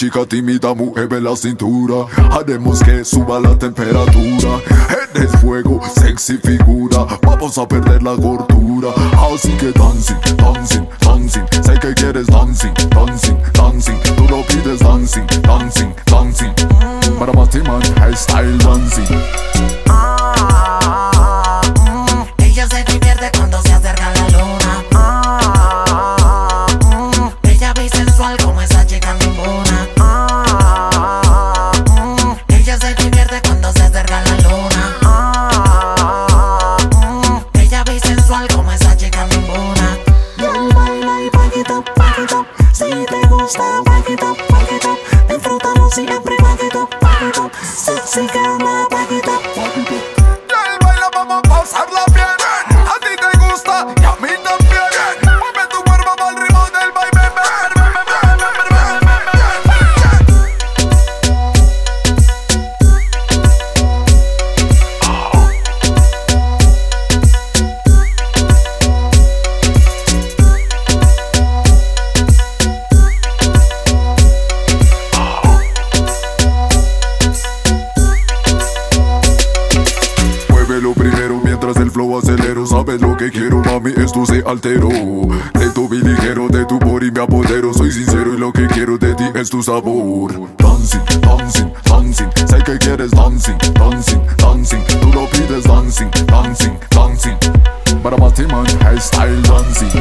chica tímida, mueve la cintura. Haremos que suba la temperatura. Eres fuego, sexy figura. Vamos a perder la gordura. Así que dancing, dancing, dancing. Sé que quieres dancing, dancing, dancing. Tú lo pides dancing, dancing, dancing. Para más man, style dancing. Ella se divierte cuando se acerca a la luna. Ella ve sensual como esa chica ninguna. Ella se divierte cuando se acerca a la luna. Ella ve sensual como esa chica ninguna. Y él baila y back it up, back it up. Si te gusta, back it up, back it up. Disfrútalo siempre, back it up, back it up. Sexy girl, back it up, back it up. Vamos a pasarla bien. A ti te gusta y a mí también. Mueve tu cuerpo al ritmo del baile. Lo primero mientras el flow acelero. Sabes lo que quiero, mami, esto se alteró. De tu ligero, de tu body me apodero. Soy sincero y lo que quiero de ti es tu sabor. Dancing, dancing, dancing. Sé que quieres dancing, dancing, dancing. Tú lo pides dancing, dancing, dancing. Para más man, style dancing.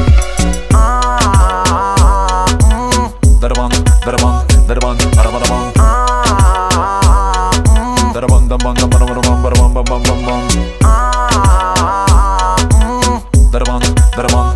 Darabang, darabang, darabang, darabang. Darabang, darabang, darabang, darabang, darabang, darabang. Darabang, darabang.